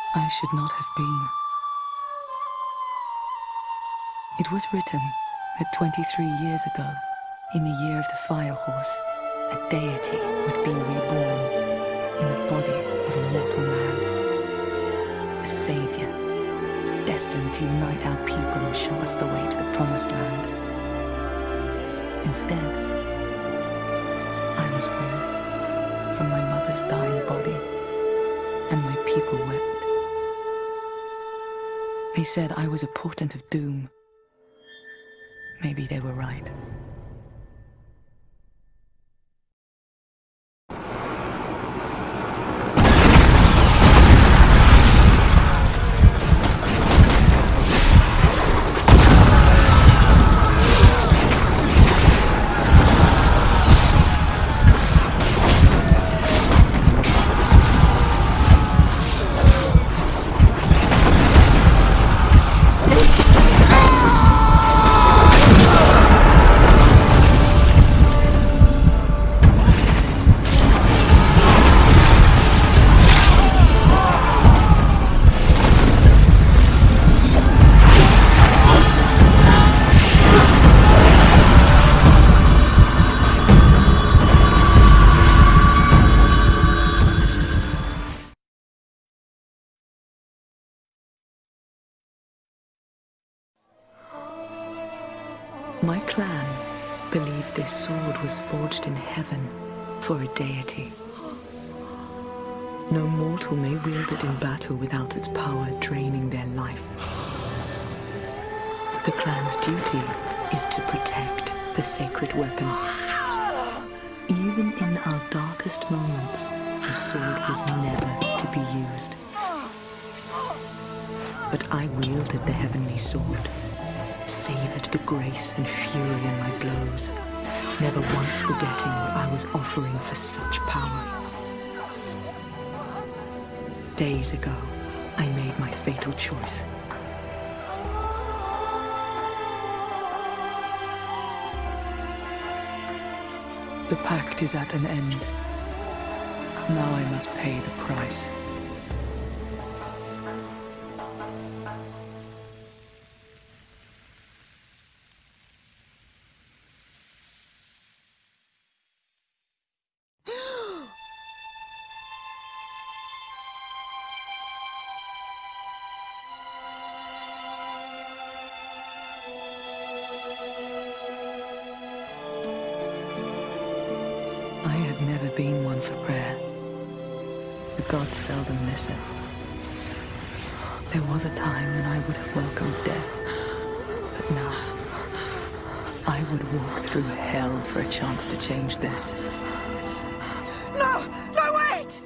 I should not have been. It was written that 23 years ago, in the year of the Fire Horse, a deity would be reborn in the body of a mortal man. A savior, destined to unite our people and show us the way to the Promised Land. Instead, I was born from my mother's dying body, and my people wept. They said I was a portent of doom. Maybe they were right. My clan believed this sword was forged in heaven for a deity. No mortal may wield it in battle without its power draining their life. The clan's duty is to protect the sacred weapon. Even in our darkest moments, the sword was never to be used. But I wielded the heavenly sword, savored the grace and fury in my blows, never once forgetting what I was offering for such power. Days ago, I made my fatal choice. The pact is at an end. Now I must pay the price. I had never been one for prayer. The gods seldom listen. There was a time when I would have welcomed death, but now I would walk through hell for a chance to change this. No! No, wait!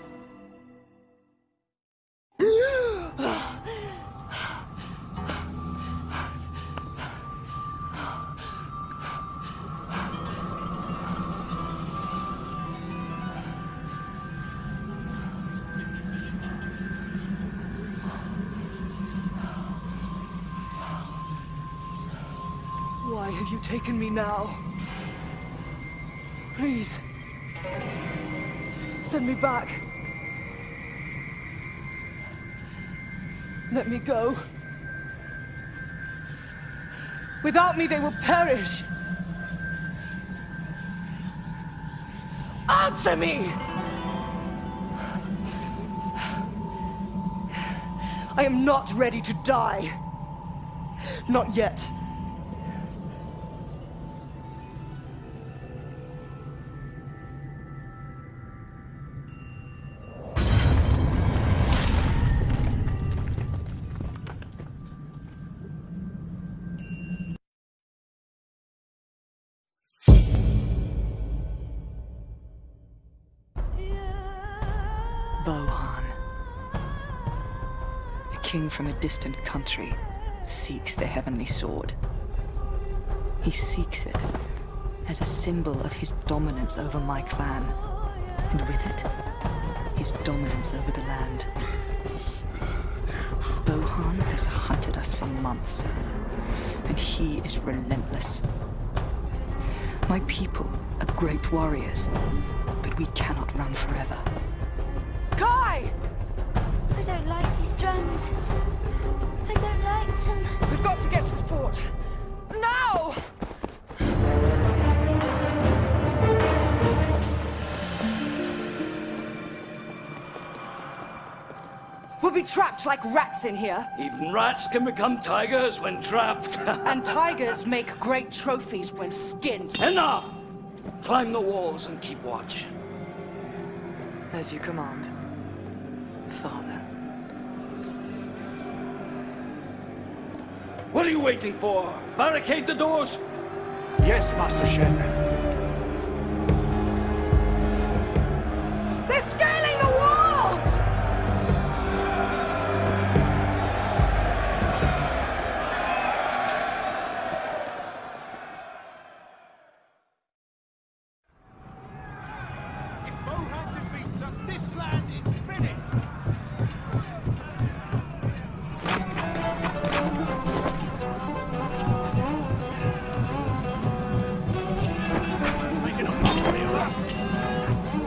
Why have you taken me now? Please. Send me back. Let me go. Without me, they will perish. Answer me! I am not ready to die. Not yet. Bohan, a king from a distant country, seeks the heavenly sword. He seeks it as a symbol of his dominance over my clan, and with it, his dominance over the land. Bohan has hunted us for months, and he is relentless. My people are great warriors, but we cannot run forever. Kai! I don't like these drones. fort! Now! We'll be trapped like rats in here. Even rats can become tigers when trapped. And tigers make great trophies when skinned. Enough! Climb the walls and keep watch. As you command, Father. What are you waiting for? Barricade the doors! Yes, Master Shen. They're scaling the walls! If Mohan defeats us, this land is finished! Making a mockery of us!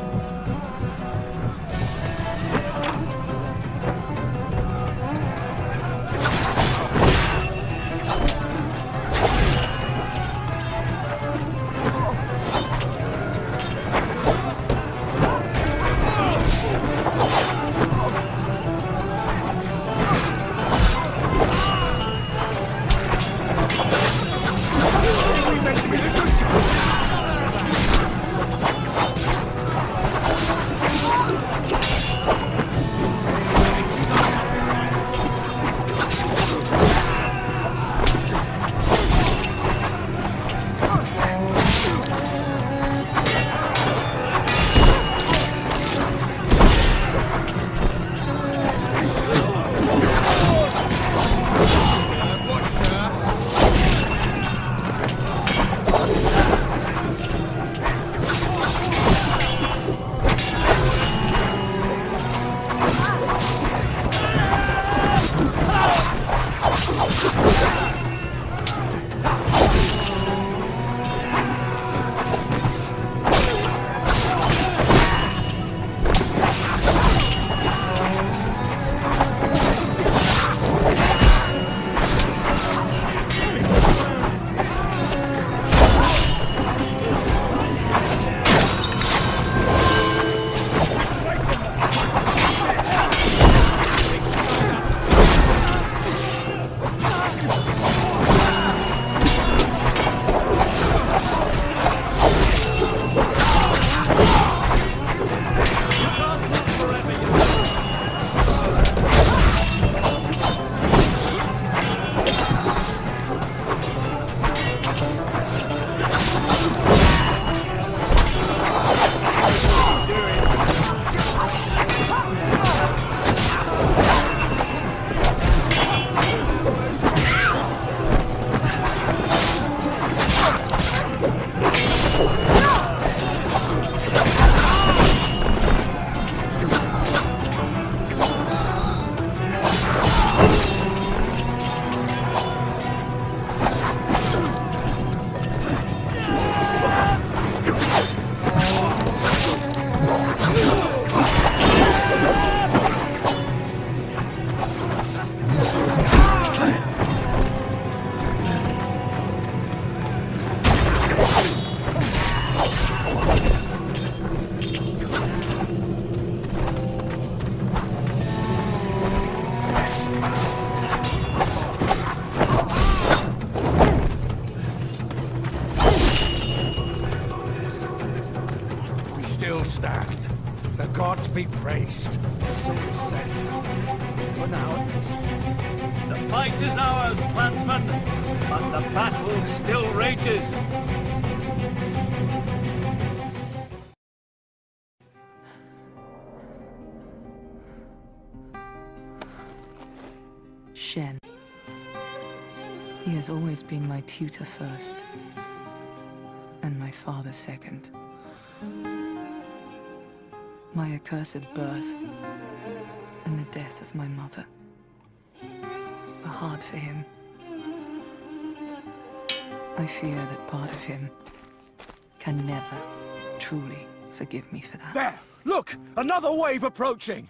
gods be praised. So it's said. For now, the fight is ours, clansmen, but the battle still rages. Shen. He has always been my tutor first, and my father second. My accursed birth and the death of my mother were hard for him. I fear that part of him can never truly forgive me for that. there! Look! Another wave approaching!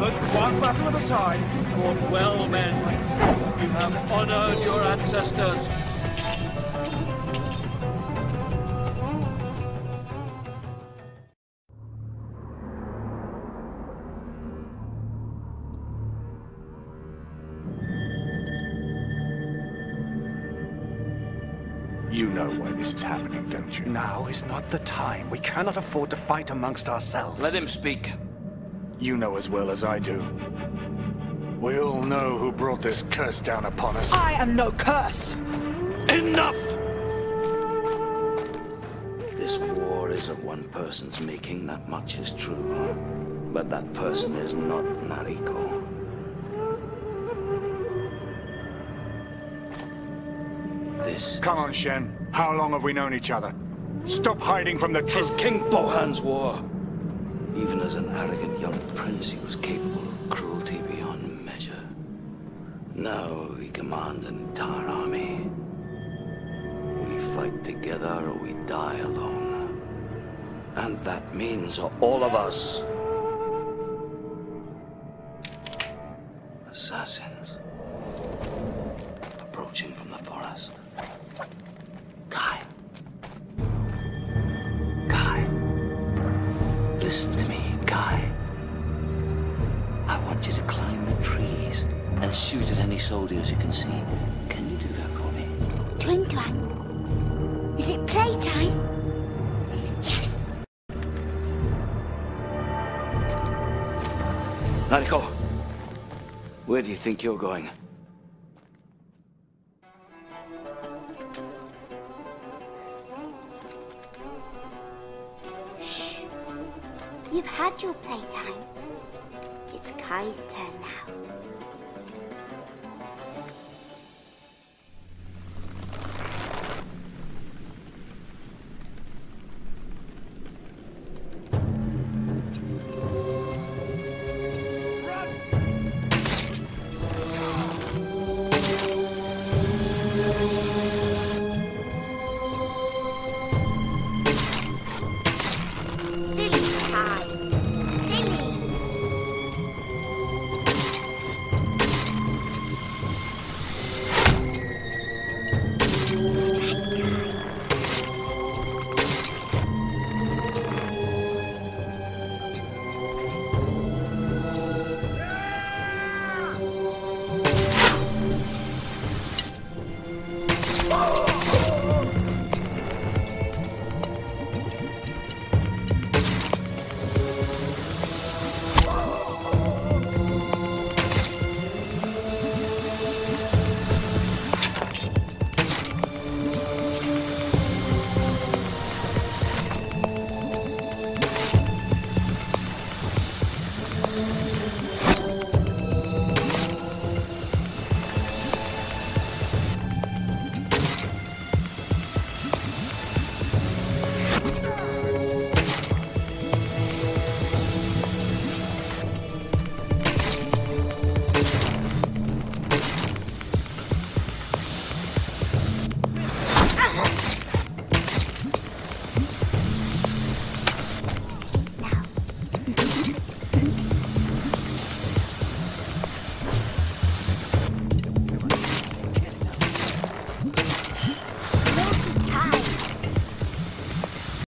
brothers, one battle at a time. Fought well, men. You have honored your ancestors. You know why this is happening, don't you? Now is not the time. We cannot afford to fight amongst ourselves. Let him speak. You know as well as I do. We all know who brought this curse down upon us. I am no curse! Enough! This war is of one person's making, that much is true. But that person is not Nariko. This Come on, Shen. How long have we known each other? Stop hiding from the is truth. King Bohan's war. Even as an arrogant young prince, he was capable of cruelty beyond measure. Now he commands an entire army. We fight together or we die alone. And that means all of us. Assassins. Approaching from the forest. Kai. Kai. Listen to me, Kai. I want you to climb the trees and shoot at any soldiers you can see. Can you do that for me? Twin Twang, is it playtime? Yes. Nariko, where do you think you're going? Shh. You've had your playtime. It's Kai's turn now.